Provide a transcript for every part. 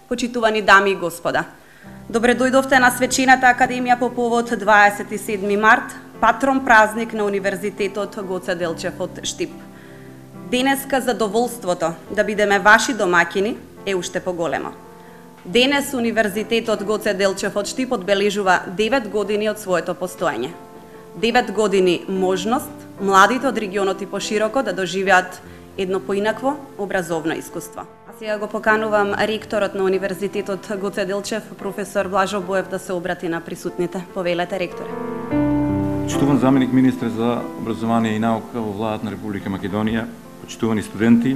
Почитувани дами и господа, добре дојдовте на Свечената академија по повод 27 март, патрон празник на Универзитетот Гоце Делчев од Штип. Денеска задоволството да бидеме ваши домаќини е уште поголемо. Денес Универзитетот Гоце Делчев од Штип одбележува 9 години од своето постоење. 9 години можност младите од регионот и пошироко да доживеат едно поинакво образовно искуство. А сега го поканувам ректорот на Универзитетот Гоце Делчев, професор Блажо Боев, да се обрати на присутните. Повелете, ректоре. Почитуван заменик министр за образование и наука во владата на Република Македонија, почитувани студенти,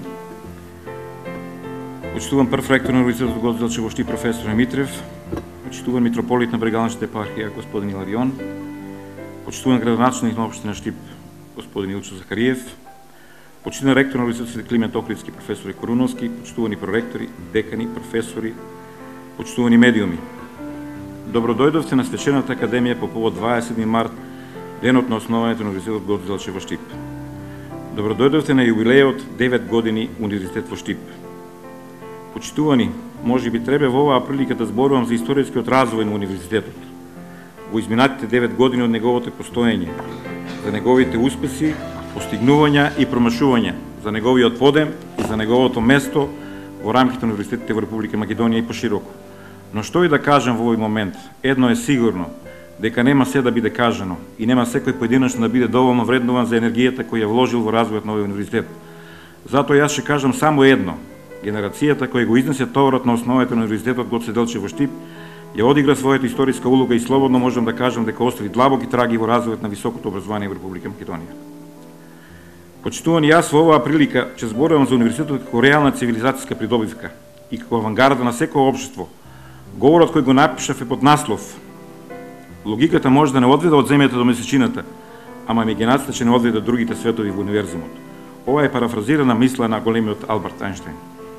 почитуван прв ректор на Универзитетот Гоце Делчев во Штип професор Митрев, почитуван митрополит на Брегалничната епархија господин Иларион, почитуван градоначелник на општина Штип господин Илчо Захариев, почитуван ректор на Универзитетот Климент Охридски професор Коруновски, почитувани проректори, декани, професори, почитувани медиуми. Добро дојдовте на Свечената академија по повод 27 март, денот на основањето на Универзитетот Гоце Делчев во Штип. Добро дојдовте на јубилејот 9 години Универзитет во Штип. Почитувани, може би треба во оваа прилика да зборувам за историјскиот развој на универзитетот. Во изминатите 9 години од неговото постоење, за неговите успеси, постигнувања и промашувања, за неговиот подем и за неговото место во рамките на универзитетите во Република Македонија и пошироко. Но што и да кажам во овој момент, едно е сигурно, дека нема се да биде кажано и нема секој поединечно да биде доволно вреднуван за енергијата која вложил во развојот на овој универзитет. Затоа јас ќе кажам само едно. Генерацијата која го изнесе товарот на основите на Универзитетот Гоце Делчев во Штип ја одигра својата историска улога и слободно можам да кажам дека остави длабоки траги во развојот на високото образование во Република Македонија. Почитувани, јас во оваа прилика ќе зборувам за универзитетот како реална цивилизацијска придобивка и како авангарда на секое општество. Говорот кој го напишав е под наслов: логиката може да не одведе од земјата до месечината, ама имагинацијата ќе не одведе до другите светови во универзумот. Ова е парафразирана мисла на големиот Алберт Ајнштајн.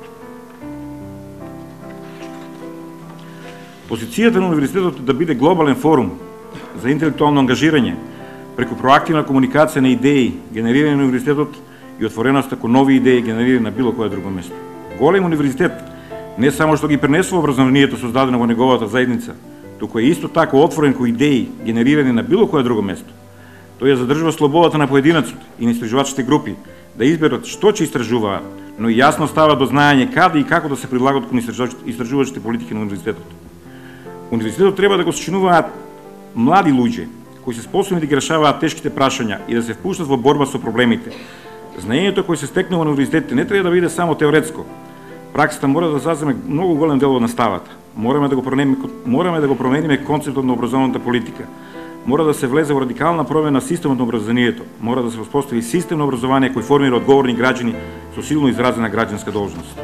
Позицијата на универзитетот е да биде глобален форум за интелектуално ангажирање преку проактивна комуникација на идеи, генерирање на универзитетот и отвореност кон нови идеи генерирани на било кое друго место. Голем универзитет не само што ги пренесува образованието создадено во неговата заедница, туку е исто така отворен кон идеи генерирани на било кое друго место. Тој ја задржува слободата на поединецот и на истражувачите групи да изберат што ќе истражуваат, но и јасно става до знаење каде и како да се прилагат кон истражувачите политики на универзитетот. Универзитетот треба да го сочинуваат млади луѓе кои се способни да ги решаваат тешките прашања и да се впуштат во борба со проблемите. Знаењето кој се стекнува на универзитетите не треба да биде само теоретско. Праксата мора да заземе многу голем дел од наставата. Мораме да го промениме концептот на образовната политика. Мора да се влезе во радикална промена на системот на образованието. Мора да се воспостави систем на образование кој формира одговорни граѓани со силно изразена граѓанска должност.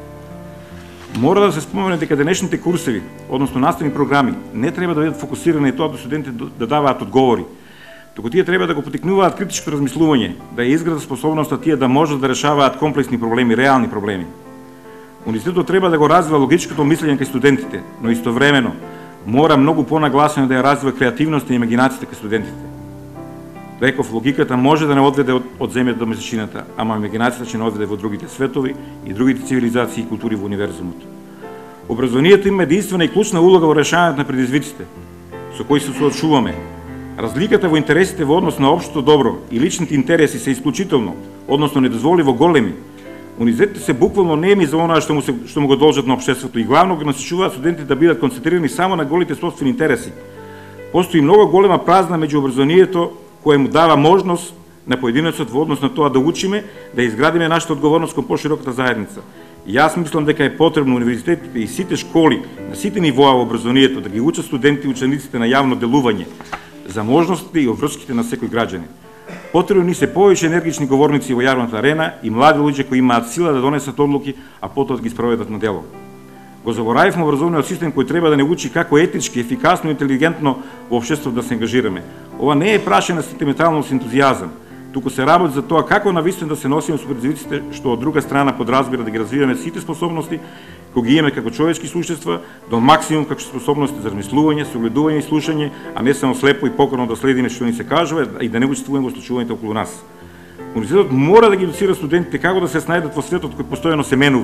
Мора да се спомене дека денешните курсеви, односно наставни програми, не треба да бидат фокусирани тоа да студентите да даваат одговори, туку тие треба да го потикнуваат критичко размислување, да ја изградат способноста тие да можат да решаваат комплексни проблеми, реални проблеми. Универзитетот треба да го развива логичкото мислење кај студентите, но истовремено мора многу понагласено да ја развива креативноста и имагинацијата кај студентите. Реков, логиката може да не одведе од земјата до месечината, ама имагинацијата ќе не одведе во другите светови и другите цивилизации и култури во универзумот. Образованието има единствена и клучна улога во решавањето на предизвиците со кои се соочуваме. Разликата во интересите во однос на општото добро и личните интереси се исклучително, односно недозволиво големи. Универзитетите се буквално неми за она што му го должат на општеството и главно го насочуваат студентите да бидат концентрирани само на голите собствени интереси. Постои многу голема празна меѓу образованието која му дава можност на поединецот во однос на тоа да учиме, да изградиме нашата одговорност кон пошироката заедница. И јас мислам дека е потребно универзитетите и сите школи на сите нивоа во образованието да ги учат студенти и учениците на јавно делување за можностите и обврските на секој граѓанин. Потребни се повеќе енергични говорници во јавната арена и млади луѓе кои имаат сила да донесат одлуки, а потоа да ги спроведат на дело. Го заборавивме образовниот систем кој треба да не учи како етички, ефикасно и интелигентно во општеството да се ангажираме. Ова не е прашање на сентименталност и ентузијазам, туку се работи за тоа како навистина да се носиме со предизвиците што од друга страна подразбира да ги развиваме сите способности кои ги имаме како човечки суштества до максимум како способности за размислување, согледување и слушање, а не само слепо и покорно да следиме што ни се кажува и да не учествуваме во случувањето околу нас. Универзитетот мора да ги едуцира студентите како да се снајдат во светот кој постојано се менува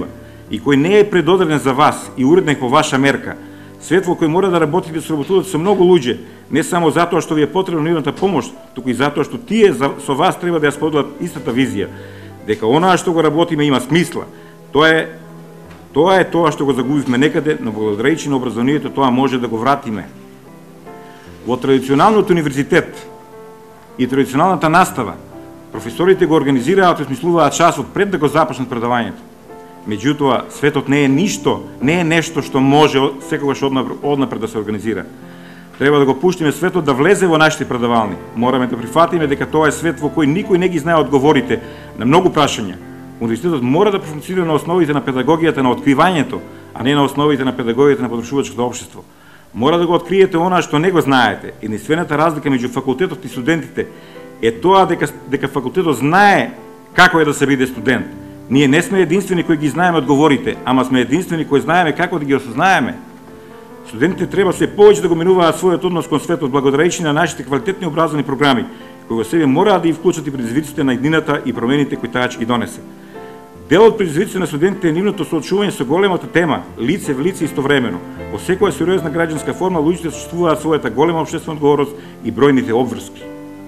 и кој не е предодреден за вас и уреден по ваша мерка, свет во кој мора да работите и соработувате со многу луѓе, не само затоа што ви е потребна нивната помош, туку и затоа што тие со вас треба да ја споделат истата визија, дека онаа што го работиме има смисла. Тоа е тоа што го загубивме некаде, но благодарејќи на образованието тоа може да го вратиме. Во традиционалниот универзитет и традиционалната настава, професорите го организираат и осмислуваат часот пред да го започнат предавањето. Меѓутоа, светот не е нешто што може секогаш однапред да се организира. Треба да го пуштиме светот да влезе во нашите предавални. Мораме да прифатиме дека тоа е свет во кој никој не ги знае одговорите на многу прашања. Универзитетот мора да функционира на основите на педагогијата на откривањето, а не на основите на педагогијата на потрошувачкото општество. Мора да го откриете она што не го знаете. Единствената разлика меѓу факултетот и студентите е тоа дека факултетот знае како е да се биде студент. Ние не сме единствени кои ги знаеме одговорите, ама сме единствени кои знаеме како да ги осознаеме. Студентите треба се повеќе да го менуваат својот однос кон светот благодарејќи на нашите квалитетни образовни програми, кои во себе мораат да и вклучат и предизвиците на иднината и промените кои таа ќе ги донесе. Дел од предизвиците на студентите е нивното соочување со големата тема, лице в лице истовремено. Во секоја сериозна граѓанска форма луѓето чувствуваат својата голема општествена одговорност и бројните обврски.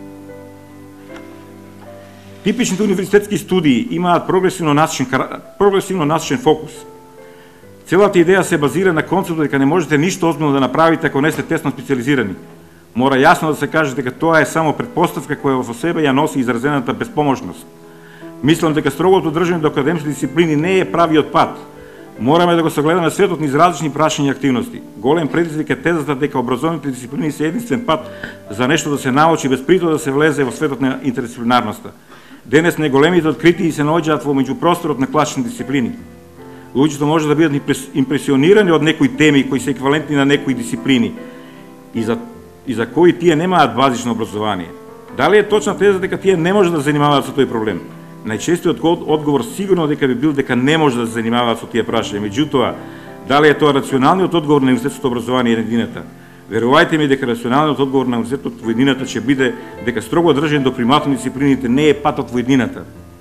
Типичните универзитетски студии имаат прогресивно насочен фокус. Целата идеја се базира на концептот дека не можете ништо озбилно да направите ако не сте тесно специализирани. Мора јасно да се каже дека тоа е само претпоставка која во себе ја носи изразената безпомошност. Мислам дека строгото држање до академски дисциплини не е правиот пат. Мораме да го согледаме светот низ различни прашања и активности. Голем предизвик е тезата дека образовните дисциплини се единствен пат за нешто да се научи без притоа да се влезе во светот на интердисциплинарноста. Денес најголемите откритии се наоѓаат во меѓупросторот на класични дисциплини. Луѓето може да бидат импресионирани од некои теми кои се еквивалентни на некои дисциплини и за кои тие немаат базично образование. Дали е точна теза дека тие не може да се занимаваат со тој проблем? Најчестиот одговор сигурно дека би бил дека не може да се занимаваат со тие прашања. Меѓутоа, дали е тоа рационалниот одговор на универзитетското образование и едината? Верувајте ми дека рационалниот одговор на универзитетот во едината ќе биде дека строго држен до приматот на дисциплините не е патот во едината.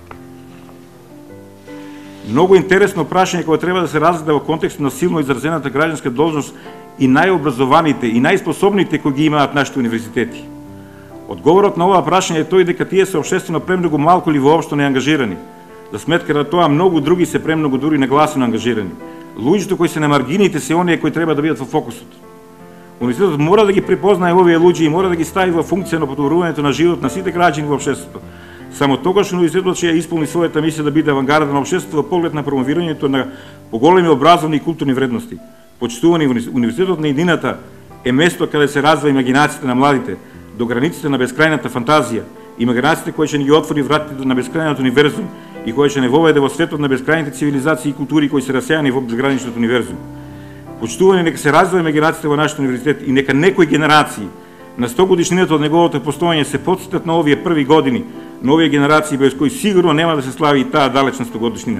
Многу интересно прашање кое треба да се разгледа во контекст на силно изразената граѓанска должност и најобразованите и најспособните кои ги имаат нашите универзитети. Одговорот на ова прашање е тој дека тие се општествено премногу малку или воопшто не ангажирани. За сметка на тоа многу други се премногу дури нагласено ангажирани. Луѓето кои се на маргините се оние кои треба да бидат во фокусот. Универзитетот мора да ги препознае овие луѓе и мора да ги стави во функција на подобрувањето на живот на сите граѓани во општеството. Само тогаш универзитетот ќе ја исполни својата мисија да биде авангарда на општеството во поглед на промовирањето на поголеми образовни и културни вредности. Почитувани универзитетот на едината е место каде се развива имагинацијата на младите, до границите на бескрајната фантазија, имагинацијата која ќе ни ги отвори вратите на бескрајниот универзум и која ќе не воведе во светот на бескрајните цивилизации и култури кои се расејани во безграничниот универзум. Почитувани нека се развива имагинацијата во нашиот универзитет и нека некои генерации на 100 годишнината од неговото постоење се потсетат на овие први години, на овие генерации без кои сигурно нема да се слави и таа далечна 100 годишнина.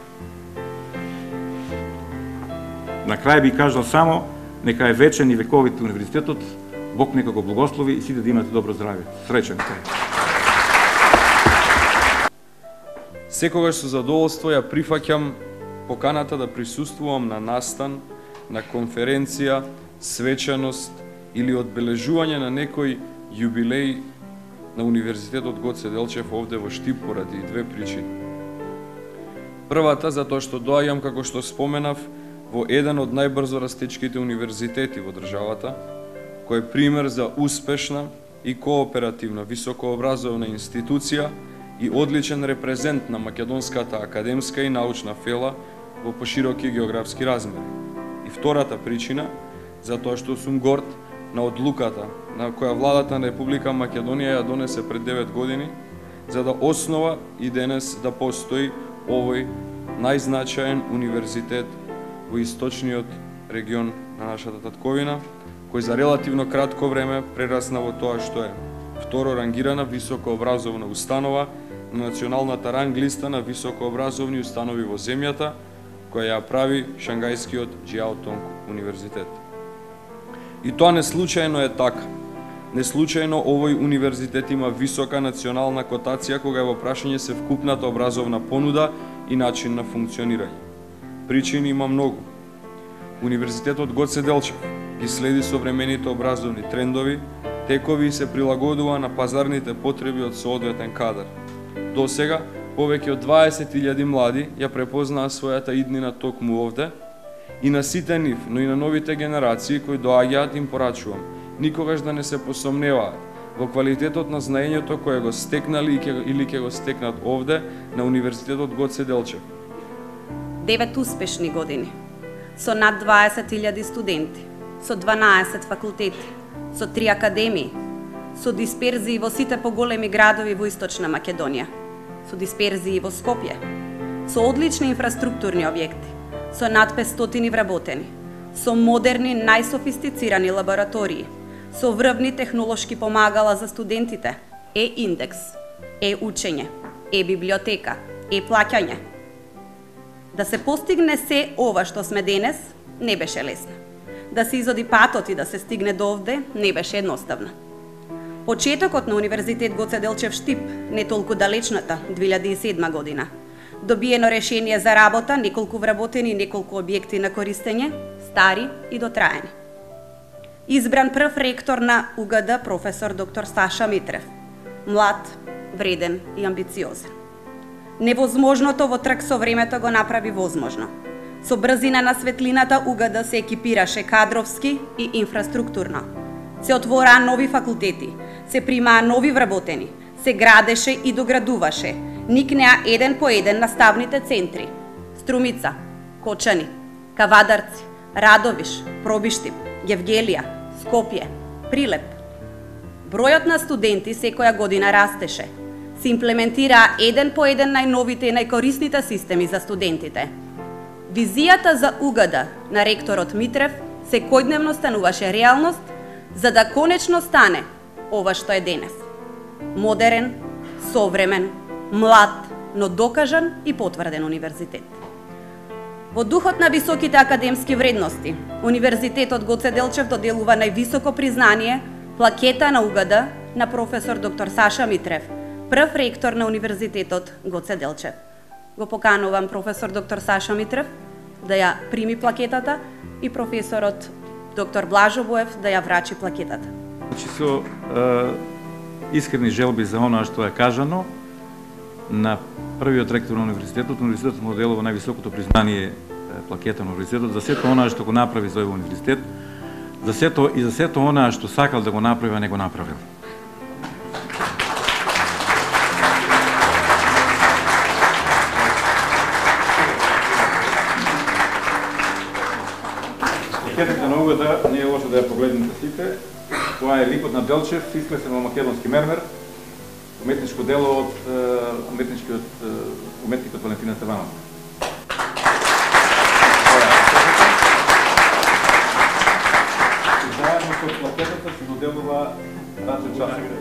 На крај би кажал само, нека е вечен и вековит универзитетот, Бог нека го благослови и сите да имате добро здравје. Среќен крај. Секогаш со задоволство ја прифаќам поканата да присуствувам на настан, на конференција, свечаност или одбележување на некој јубилеј на Универзитетот Гоце Делчев овде во Штип поради две причини. Првата, затоа што доаѓам, како што споменав, во еден од најбрзо растечките универзитети во државата, кој е пример за успешна и кооперативна високообразовна институција и одличен репрезент на македонската академска и научна фела во пошироки географски размери. И втората причина, затоа што сум горд на одлуката на која владата на Република Македонија ја донесе пред 9 години, за да основа и денес да постои овој најзначаен универзитет во источниот регион на нашата татковина, кој за релативно кратко време прерасна во тоа што е второ рангирана високообразовна установа на националната ранг листа на високообразовни установи во земјата, која ја прави Шангајскиот Џиаотонг универзитет. И тоа не случајно е така. Не случајно овој универзитет има висока национална котација кога е во прашање се вкупната образовна понуда и начин на функционирање. Причини има многу. Универзитетот Гоце Делчев ги следи современите образовни трендови, текови и се прилагодува на пазарните потреби од соодветен кадар. До сега, повеќе од 20.000 млади ја препознаа својата иднина токму овде и на сите нив, но и на новите генерации кои доаѓаат им порачувам, никогаш да не се посомневаат во квалитетот на знаењето кое го стекнали или ќе го стекнат овде на Универзитетот Гоце Делчев. 9 успешни години, со над 20.000 студенти, со 12 факултети, со 3 академии, со дисперзии во сите поголеми градови во Источна Македонија, со дисперзии во Скопје, со одлични инфраструктурни објекти, со над 500 вработени, со модерни, најсофистицирани лаборатории, со врвни технолошки помагала за студентите, индекс, учење, библиотека, плаќање. Да се постигне се ова што сме денес, не беше лесно. Да се изоди патот и да се стигне до овде, не беше едноставно. Почетокот на Универзитет Гоце Делчев Штип, не толку далечната, 2007 година. Добиено решение за работа, неколку вработени и неколку објекти на користење, стари и дотраени. Избран прв ректор на УГД професор доктор Саша Митрев. Млад, вреден и амбициозен. Невозможното во трк со времето го направи возможно. Со брзина на светлината УГД се екипираше кадровски и инфраструктурно. Се отвораа нови факултети, се примаа нови вработени, се градеше и доградуваше, никнеа еден по еден наставните центри. Струмица, Кочани, Кавадарци, Радовиш, Пробиштип, Гевгелија, Скопје, Прилеп. Бројот на студенти секоја година растеше. Се имплементираа еден по еден најновите и најкорисните системи за студентите. Визијата за УГД на ректорот Митрев секојдневно стануваше реалност, за да конечно стане ова што е денес. Модерен, современ, млад, но докажан и потврден универзитет. Во духот на високите академски вредности, Универзитетот Гоце Делчев доделува највисоко признание, плакета на УГД на професор доктор Саша Митрев, прв ректор на Универзитетот Гоце Делчев. Го поканувам професор доктор Саша Митрев да ја прими плакетата и професорот доктор Блажо Боев да ја врачи плакетата. Со искрени желби за оноа што е кажано, на првиот ректор на универзитетот му делува највисокото признание плакета на универзитетот за сето оноа што го направи за овој универзитет, за сето оноа што сакал да го направи, а не го направил. Плакетата на УГД не е лошо да ја погледнете сите. Тоа е ликот на Делчев, исклесен во македонски мермер, уметничко дело од уметникот Валентина Стеванов. Заедно со плакетата се доделува Раче Часове.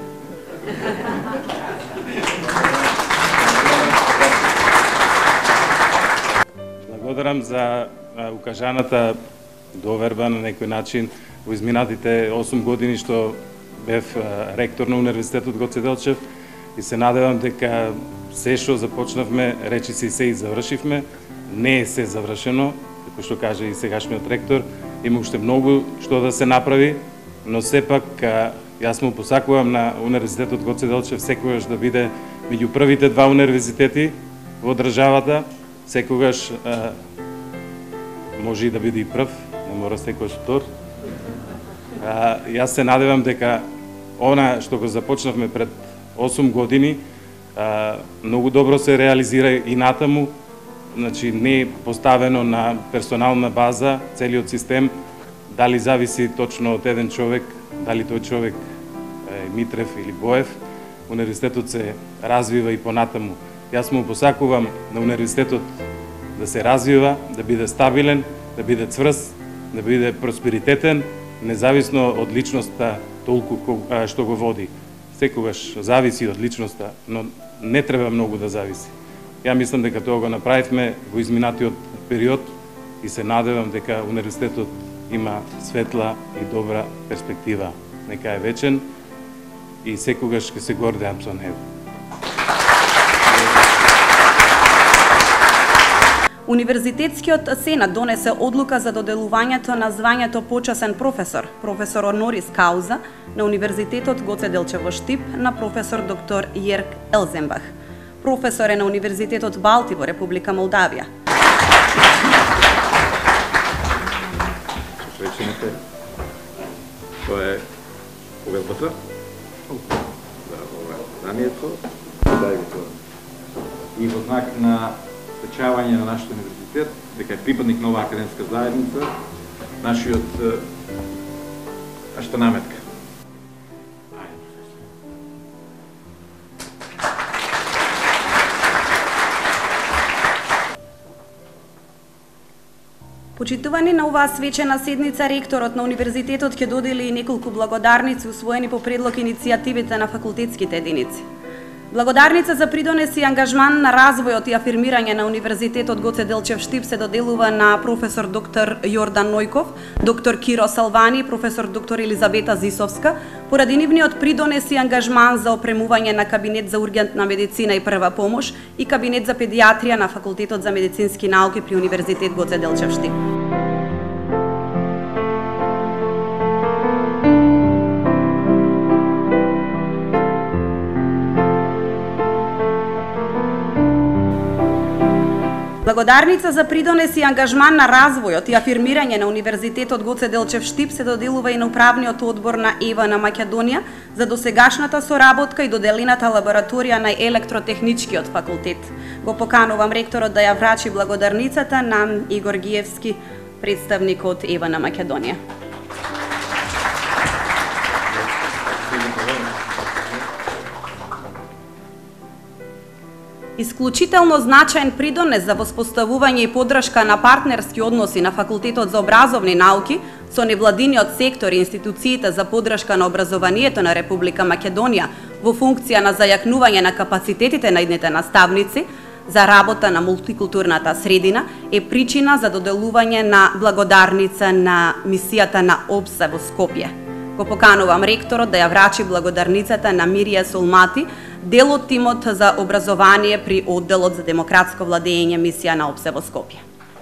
Благодарам за укажаната доверба на некој начин во изминатите 8 години што бев ректор на Универзитетот Гоце Делчев и се надевам дека се што започнавме, речиси и се и завршивме, не е се завршено, како што каже и сегашниот ректор, има уште многу што да се направи, но сепак јас му посакувам на Универзитетот Гоце Делчев секогаш да биде меѓу првите два универзитети во државата, секогаш може и да биде и прв, не мора секој втор. Јас се надевам дека она што го започнавме пред 8 години многу добро се реализира и натаму, значи не е поставено на персонална база целиот систем, дали зависи точно од еден човек, дали тој човек е Митрев или Боев. Универзитетот се развива и понатаму. Јас му посакувам на универзитетот да се развива, да биде стабилен, да биде цврст, да биде просперитетен, независно од личноста толку што го води. Секогаш зависи од личноста, но не треба многу да зависи. Ја мислам дека тоа го направивме во изминатиот период и се надевам дека универзитетот има светла и добра перспектива. Нека е вечен и секогаш ќе се гордеам со него. Универзитетскиот сенат донесе одлука за доделувањето на звањето почасен професор, професор онорис кауза на Универзитетот Гоце Делчев во Штип на професор доктор Јерк Елзенбах. Професор е на Универзитетот Балтиво, Република Молдавија. Среќените, тоа е повелбата за заданието, и во знак на стечавање на нашиот универзитет, дека е припадник на оваа академска заедница, нашата наметка. Почитувани на оваа свечена седница, ректорот на универзитетот ќе додели и неколку благодарници усвоени по предлог иницијативите на факултетските единици. Благодарница за придонес и ангажман на развојот и афирмирање на Универзитетот Гоце Делчев Штип се доделува на професор доктор Јордан Нојков, доктор Киро Салвани и професор доктор Елизабета Зисовска, поради нивниот придонес и ангажман за опремување на кабинет за ургентна медицина и прва помош и кабинет за педиатрија на Факултетот за медицински науки при Универзитет Гоце Делчев Штип. Благодарница за придонес и ангажман на развојот и афирмирање на Универзитетот Гоце Делчев Штип се доделува и на управниот одбор на ЕВА на Македонија за досегашната соработка и доделената лабораторија на електротехничкиот факултет. Го поканувам ректорот да ја врачи благодарницата на Игор Гиевски, представник од ЕВА на Македонија. Исклучително значаен придонес за воспоставување и поддршка на партнерски односи на Факултетот за образовни науки со невладиниот сектор и институциите за поддршка на образованието на Република Македонија во функција на зајакнување на капацитетите на идните наставници за работа на мултикултурната средина е причина за доделување на благодарница на мисијата на ОБСЕ во Скопје. Го поканувам ректорот да ја врачи благодарницата на Мирија Солмати, дел од тимот за образование при одделот за демократско владење мисија на ОБСЕ во Скопје.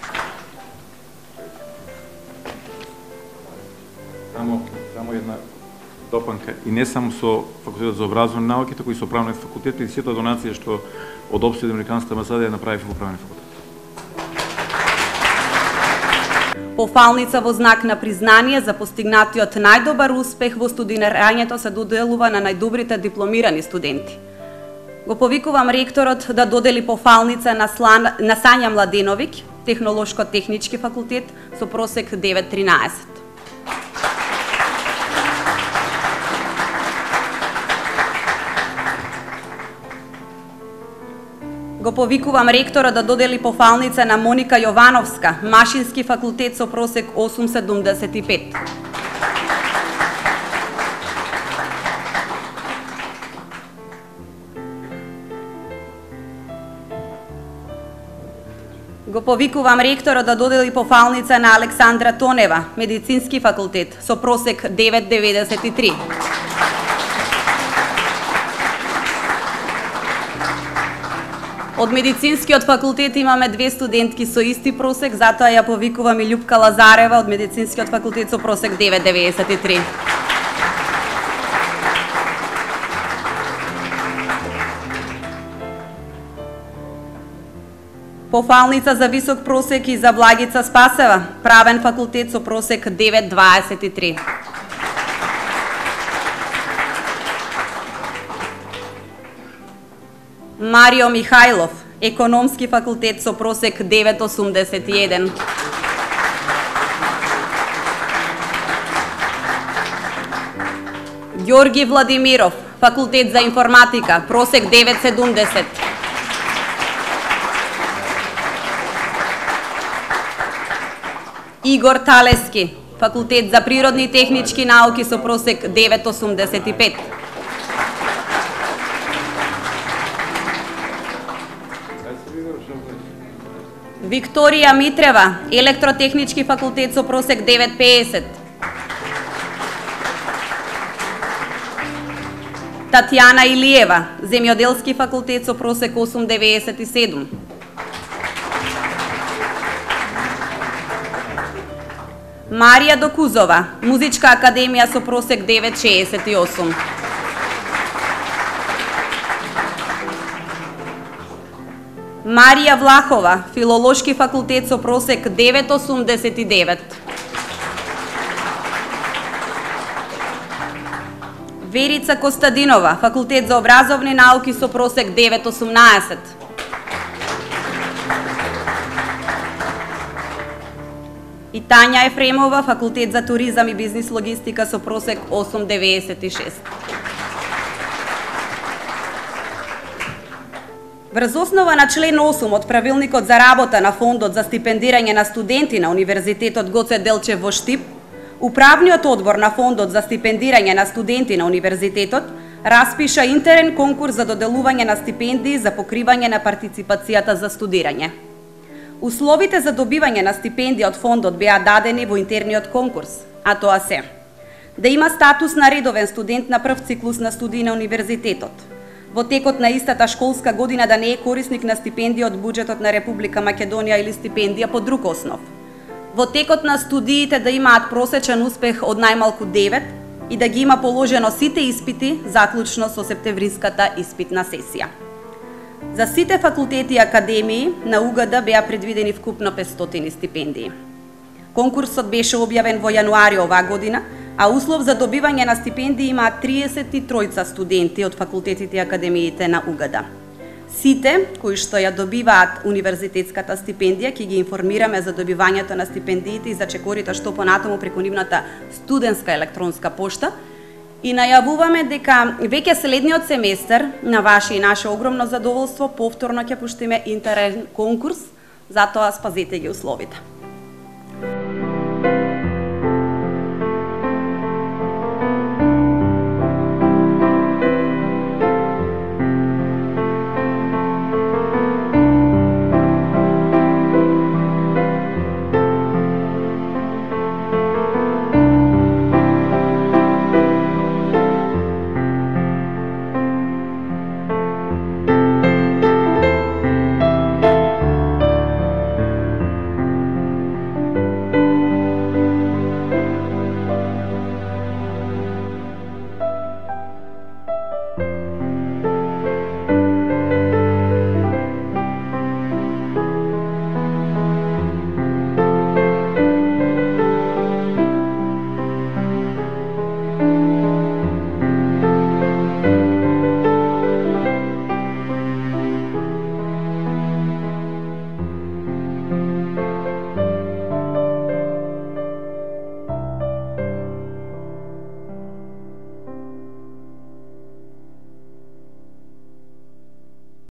Само една допанка, и не само со Факултетот за образовни науки, туку и со правниот факултет и сите донации што од ОБСЕ и Американската амбасада ја направи во правниот факултет. Пофалница во знак на признание за постигнатиот најдобар успех во студирањето се доделува на најдобрите дипломирани студенти. Го повикувам ректорот да додели пофалница на Сања Младеновиќ, Технолошко-технички факултет со просек 9.13. Го повикувам ректорот да додели пофалница на Моника Јовановска, Машински факултет со просек 8.75. Го повикувам ректорот да додели пофалница на Александра Тонева, Медицински факултет со просек 9.93. Од Медицинскиот факултет имаме две студентки со исти просек, затоа ја повикувам и Љупка Лазарева од Медицинскиот факултет со просек 9.93. Пофалница за висок просек и за Благица Спасева, Правен факултет со просек 9.23. Марио Михајлов, Економски факултет со просек 9.81. Ѓорги Владимиров, Факултет за информатика, просек 9.70. Игор Талески, Факултет за природни и технички науки со просек 9.85. Викторија Митрева, Електротехнички факултет со просек 9.50. Татјана Илиева, Земјоделски факултет со просек 8.97. Марија Докузова, Музичка академија со просек 9,68. Марија Влахова, Филолошки факултет со просек 9,89. Верица Костадинова, Факултет за образовни науки со просек 9,18. И Тања Ефремова, Факултет за туризам и бизнис логистика со просек 8,96. Врз основа на член 8 од Правилникот за работа на Фондот за стипендирање на студенти на Универзитетот Гоце Делчев во Штип, Управниот одбор на Фондот за стипендирање на студенти на Универзитетот распиша интерен конкурс за доделување на стипендии за покривање на партиципацијата за студирање. Условите за добивање на стипендија од фондот беа дадени во интерниот конкурс, а тоа се: да има статус на редовен студент на прв циклус на студии на Универзитетот, во текот на истата школска година да не е корисник на стипендија од буџетот на Република Македонија или стипендија по друг основ, во текот на студиите да имаат просечен успех од најмалку 9 и да ги има положено сите испити, заклучно со септемвриската испитна сесија. За сите факултети и академии на УГД беа предвидени вкупно 500 стипендии. Конкурсот беше објавен во јануари оваа година, а услов за добивање на стипендии имаат 33 студенти од факултетите и академиите на УГД. Сите кои што ја добиваат универзитетската стипендија ќе ги информираме за добивањето на стипендиите и за чекорите што понатаму преку нивната студентска електронска пошта и најавуваме дека веќе следниот семестер на ваше и наше огромно задоволство повторно ќе пуштиме интерен конкурс, затоа спазете ги условите.